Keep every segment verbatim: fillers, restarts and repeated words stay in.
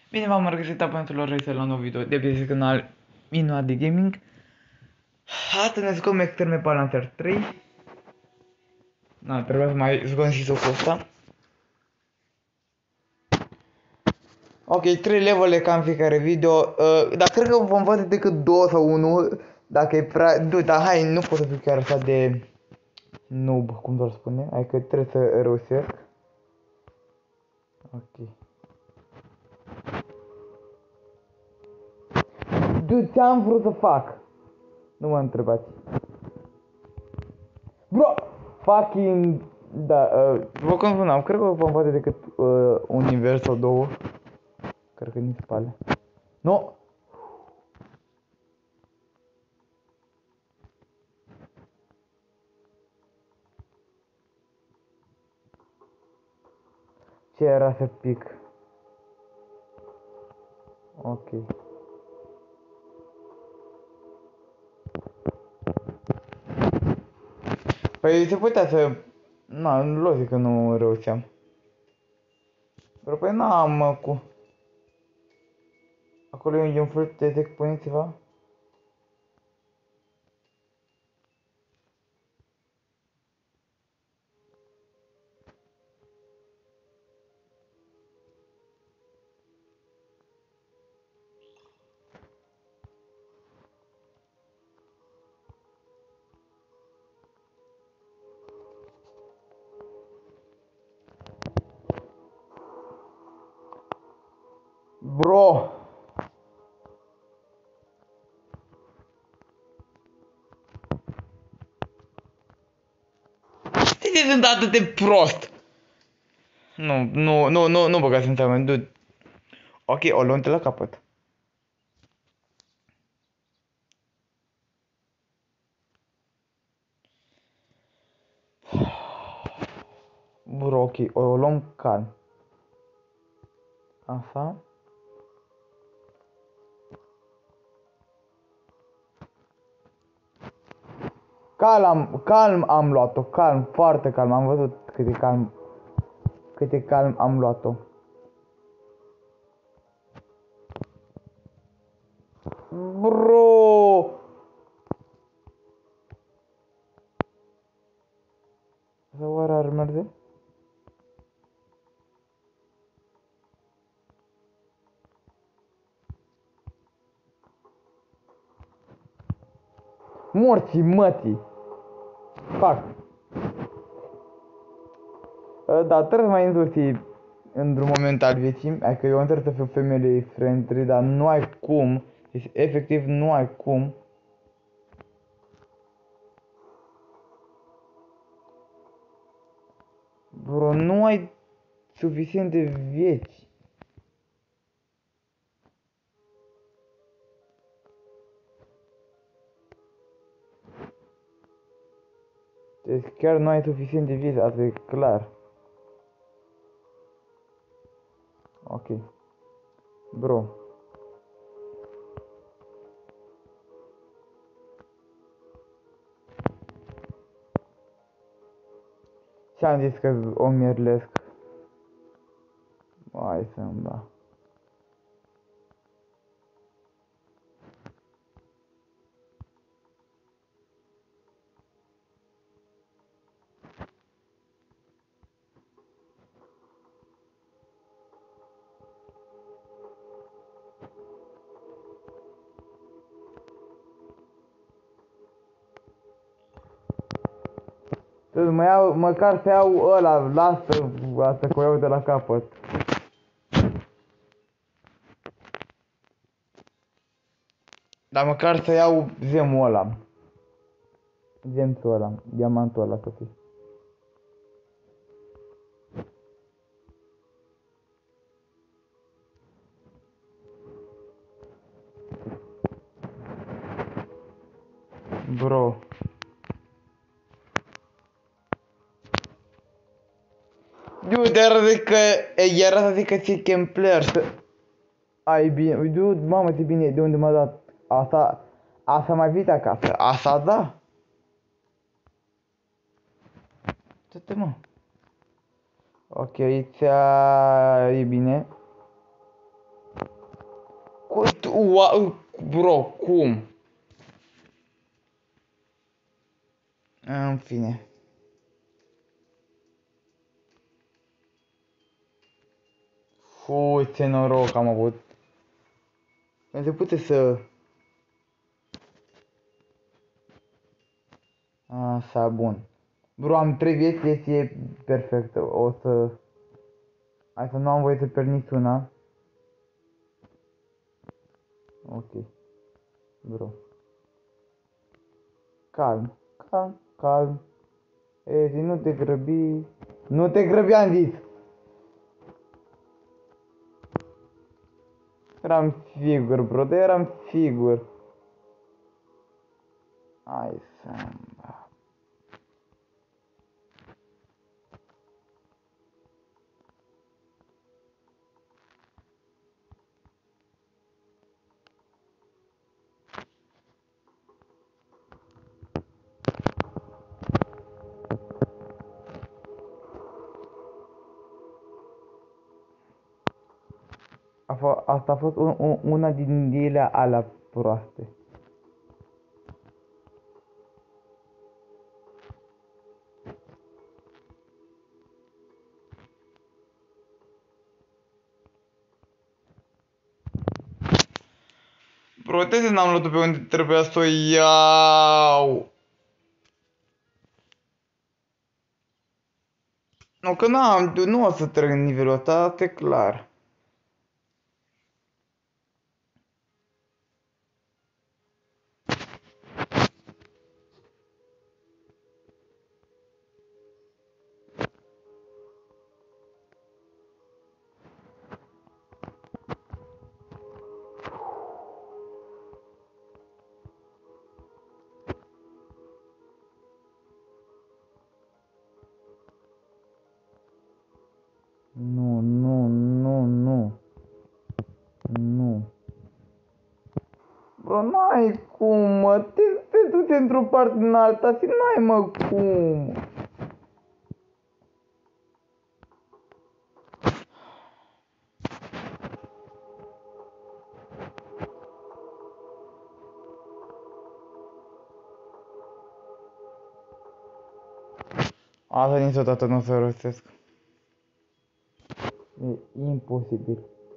Bine v-am regăsit pentru la Racer la un nou video de pe canal Minua de Gaming. Astăzi ne jucăm Extreme Balancer trei. Na, trebuia să mai jucăm și jocul ăsta. Ok, trei levele ca în fiecare video, uh, dar cred că vom face decât două sau unul. Dacă e prea... Du, dar hai, nu pot să fiu chiar așa de noob, cum doar spune, adică trebuie să reușesc. Ok. Du, ce-am vrut să fac? Nu mă întrebați. Bro! Fucking... Da, uh, vă cum spuneam, cred că vom face decât uh, un univers sau două. Cred că nici spale. Nu! Ce era să pic? Ok. Păi se putea să... Na, logic că nu reușeam. Dar păi n-am mă cu... Acolo e un fel de checkpoint ceva? Bro! De ce sunt atât de prost? Nu, nu, nu, nu, nu băgați în seamă, dude. Ok, o luăm de la capăt. Bro, ok, o luăm calm. Așa. Calm, calm am luat-o, calm, foarte calm, am văzut cât de calm, cât de calm am luat-o. Bro! Sau oare ar merge? Morții mătii! Fac! Da, trebuie să mai înzurți într-un moment al vieții, adică eu încerc să fiu family friendly, dar nu ai cum, deci efectiv nu ai cum. Bro, nu ai suficient de vieți. Deci chiar nu ai suficient de vieți, asta e clar. Ok. Bro. Ce-am zis că o mierlesc? Hai să-mi da. Să mă iau, măcar să iau ăla, lasă asta că o iau de la capăt. Dar măcar să iau gemul ăla. Gemul ăla, diamantul ăla să fie. Bro. Dude, era zic că, era să zic că ți chem player să... Ai bine, dude, mamă, ce bine, de unde m-a dat? Asta, asta mai vii acasă, asta da? Ce-te mă? Ok, aici e bine. Ua, bro, cum? În fine. Fui, ce noroc am avut. Nu se pute să... Așa, bun. Bro, am trei vieți, deci e perfect. O să... Hai să nu am voie să pierd niciuna. Ok. Bro. Calm, calm, calm. Ezi, nu te grăbi. Nu te grăbi, am zis. Eram sigur, bro, dar eram sigur. Hai să... A f- asta a fost un, un, una din ele alea proaste. Proteze n-am luat-o pe unde trebuia să o iau. Nu, că n-am, nu o să trec în nivelul ăsta, asta e clar. Nu, nu, nu, nu. Nu. Bro, n-ai cum, mă, te, te du-te într-o parte în alta și n-ai, mă, cum. Asta niciodată nu o să rostesc. E imposibil.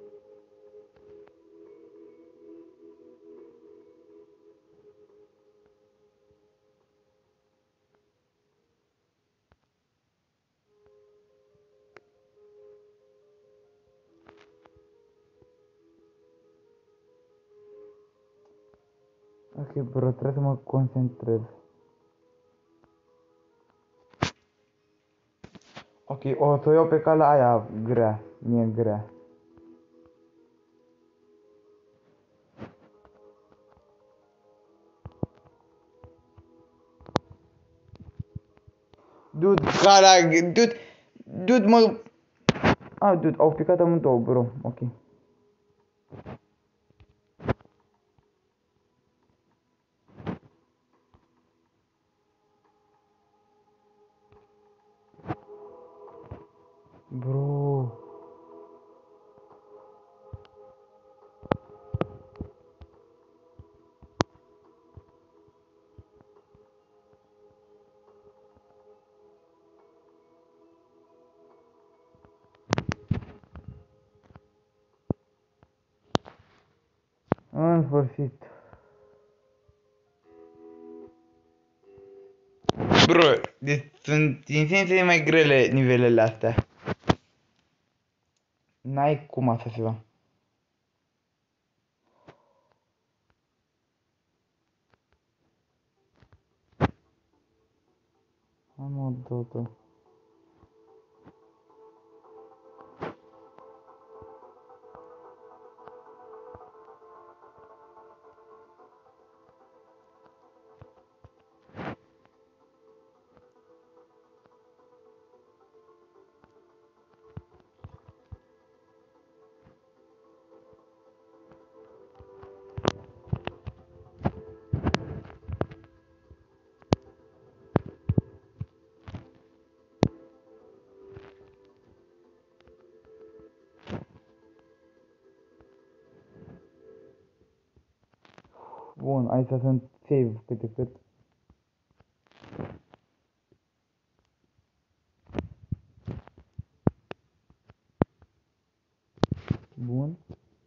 Ok, bro, trebuie să mă concentrez. Ok, o să o iau pe calea aia grea, mie grea. Dude, calea, dude, dude, mă... Ah, dude, au picat amândouă, bro, ok. Bro... În sfârșit. Bro, deci sunt din ce în ce mai grele nivelele astea. N-ai cum așa ceva. Am o dodo. Bun, aici sunt save cât de cât. Bun.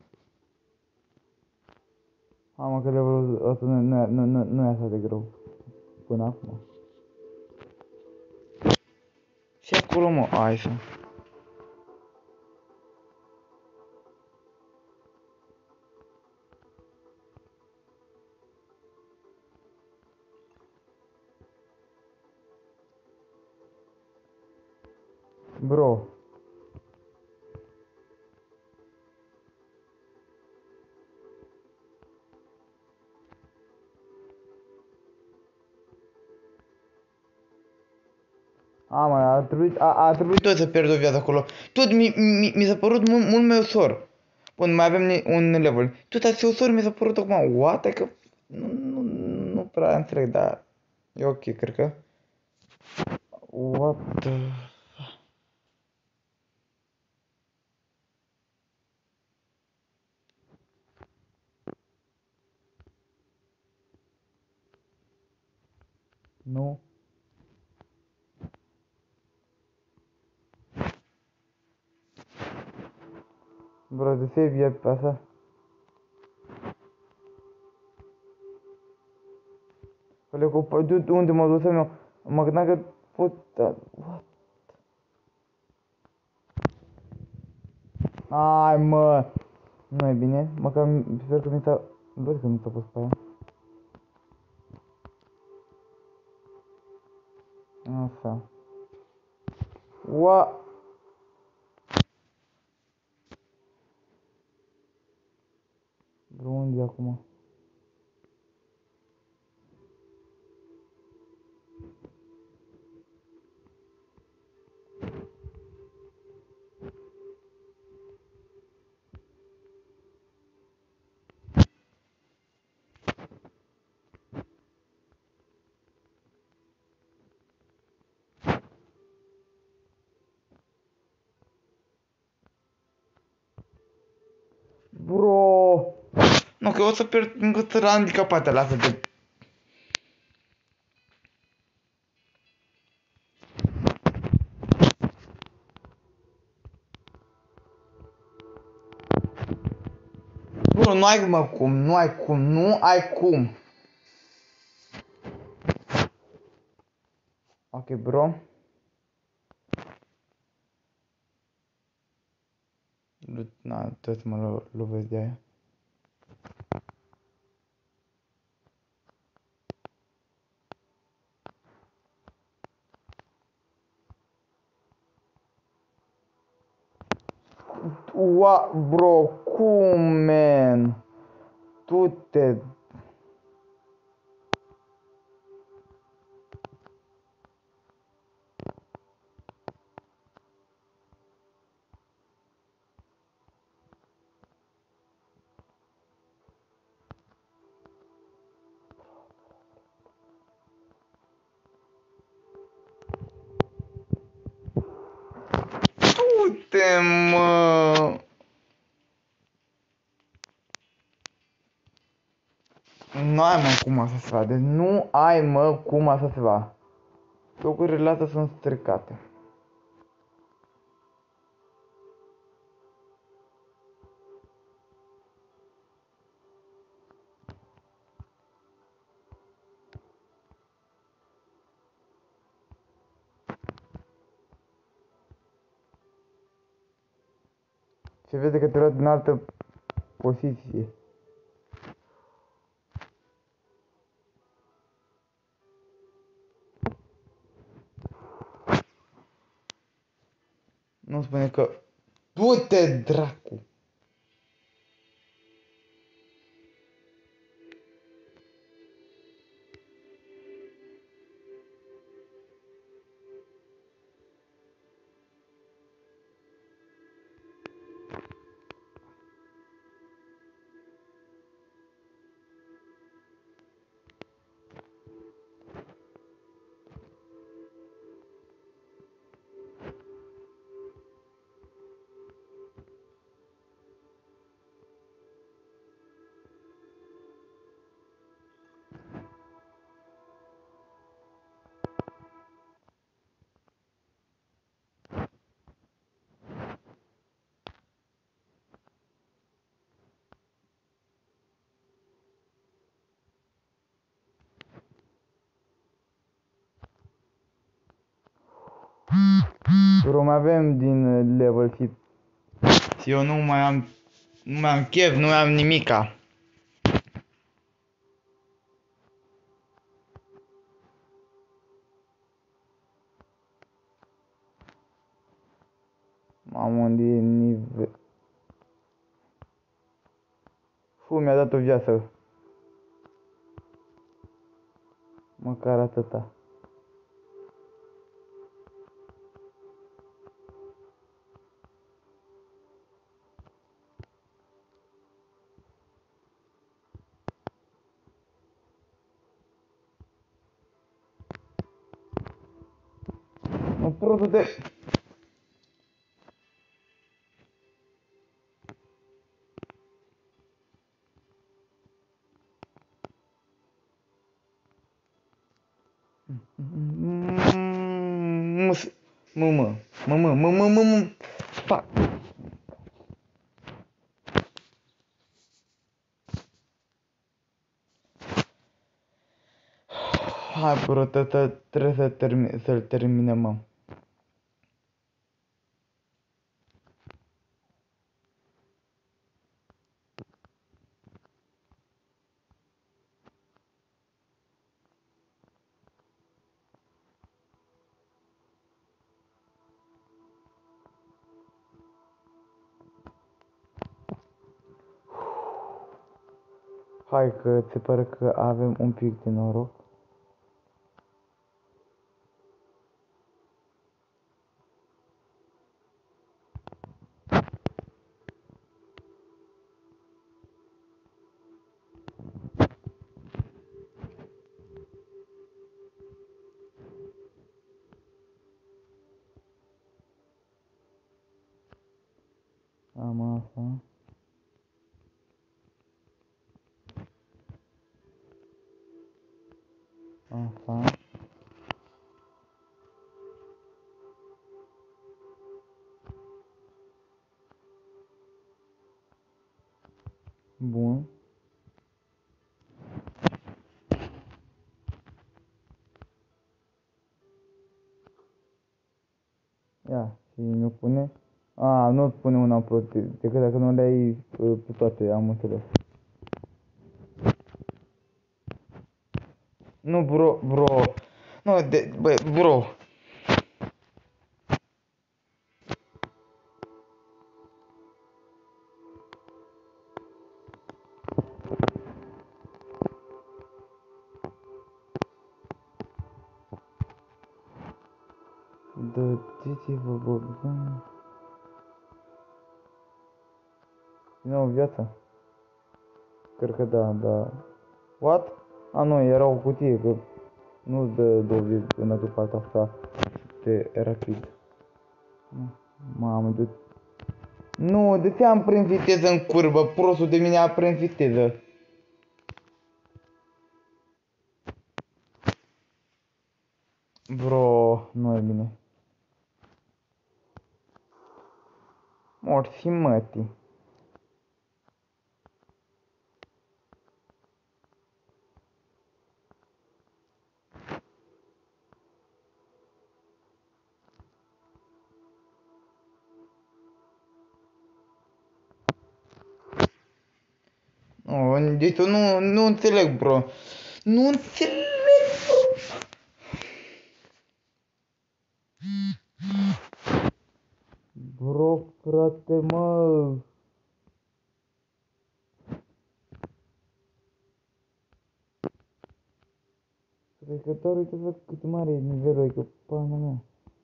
Am că levelul ăsta nu, nu, nu, nu, nu e așa de greu. Până acum. Și acolo, mă, hai să. Bro. A, mă, a trebuit, a, a trebuit tot să pierd o viață acolo. Tot mi, mi, mi s-a părut mult, mult mai ușor. Bun, mai avem un level. Tot așa ușor mi s-a părut acum. What? Că nu, nu, nu prea înțeleg, dar e ok, cred că. What the... Nu. Bro, de save e pe asta. Alea cu... Dude, unde m-a dus eu? Mă gândeam că pot... Da, what? Ai, mă! Nu e bine. Măcar sper că mi s-a... Văd că mi s-a pus pe aia. Așa. Ua... Bro, unde e acum? Bro! Nu, că o să pierd încă țăra handicapată la asta de... Bro, nu ai mă cum, nu ai cum, nu ai cum. Ok, bro. Na, tot mă lo lovesc de aia. Ua, bro, cum, man? Tu te... Du-te, mă! Nu ai mă cum așa se va, deci nu ai mă cum așa se va. Locurile astea sunt stricate. Se vede că te luat în altă poziție. Nu spune că... Du-te, dracu! Bro, mai avem din level și eu nu mai am, nu mai am chef, nu mai am nimica. Mamă, unde e nivel... Fu, mi-a dat o viață. Măcar atâta. Nu protu de... Mus... Mă, mă, mă, mă, mă, mă, mă, mă, fuck. Hai, bro, trebuie să termin, să-l terminăm, mă. Hai că se pare că avem un pic de noroc. Am asta. Asta. Bun. Ia, și mi-o pune. A, nu-ți pune una prote, decât dacă nu le-ai uh, pe toate, am înțeles. Nu, bro, bro. Nu, de, bă, bro. Dă-te-vă, bă, bă. Din nou viața. Cred că da, da. What? A, nu, era o cutie, că nu-ți dă două vieți până pe partea asta de rapid. Mamă, de... Nu, de ce am prin viteză în curbă? Prostul de mine a prin viteză. Bro, nu e bine. Morți mătii. Nu, deci tu nu, nu înțeleg, bro. Nu înțeleg, bro. Bro, frate, mă. Trecător, uite văd cât mare e nivelul, e că pana mea.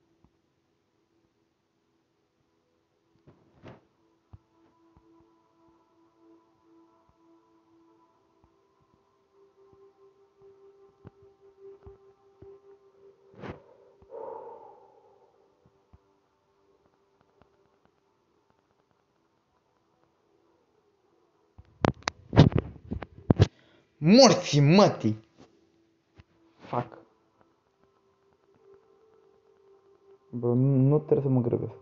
Morții mătii! Fuck. Bro, nu, nu trebuie să mă grăbesc.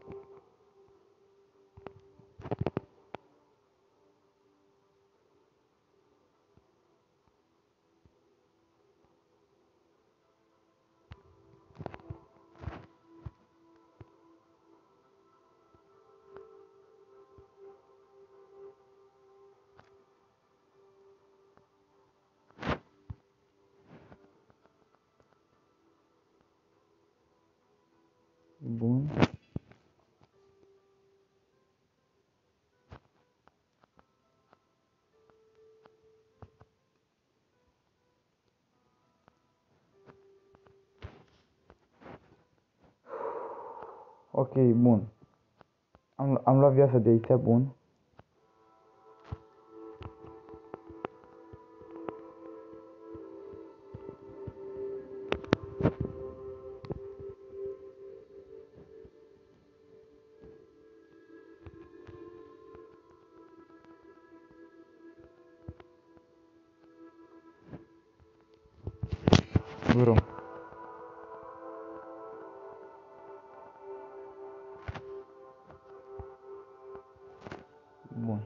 Bun. Ok, bun. Am, am luat viața de aici, bun. Bro. Bun.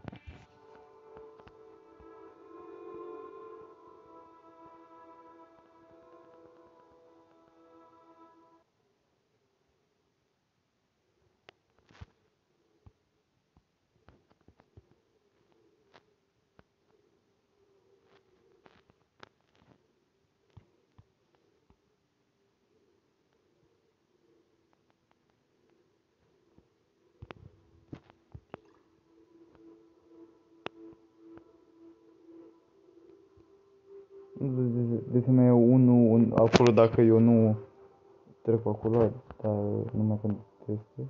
De ce mai e unul un, acolo dacă eu nu trec pe acolo, dar numai când este.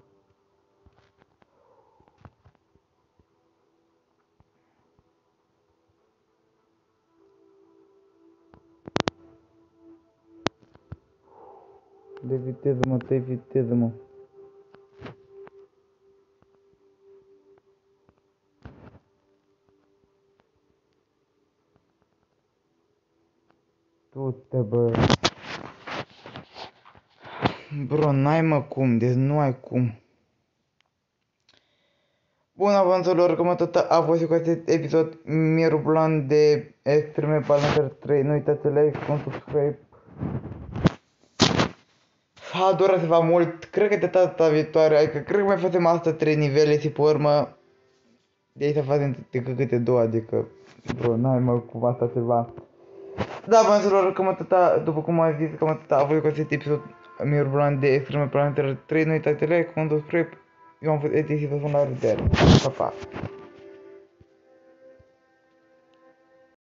De viteză, mă, de viteză, mă. Du-te, bă. Bro, n-ai mă cum, deci nu ai cum. Bun, avanților, cam atât a fost cu acest episod mirubulant de Extreme Parlamentar trei. Nu uitați să like, un subscribe. Adorați-vă mult, cred că de data viitoare, adică cred că mai facem asta trei nivele și pe urmă de aici facem decât câte două, adică, bro, n-ai mă cum asta ceva. Da, avanților, cam atâta, după cum am zis, cam atâta a fost cu acest episod mirubulant de Extreme Parlamentar trei. Nu uitați să like, un subscribe. Eu am fost Eti și vă spun la revedere. Pa, pa.